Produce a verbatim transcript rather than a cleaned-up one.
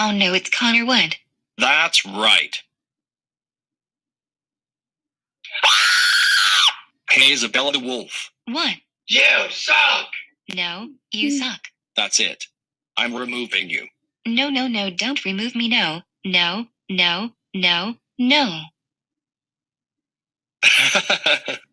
Oh no, it's Connor Wood. That's right. Hey, Isabella the wolf. What? You suck! No, you suck. That's it. I'm removing you. No, no, no, don't remove me. No, no, no, no, no.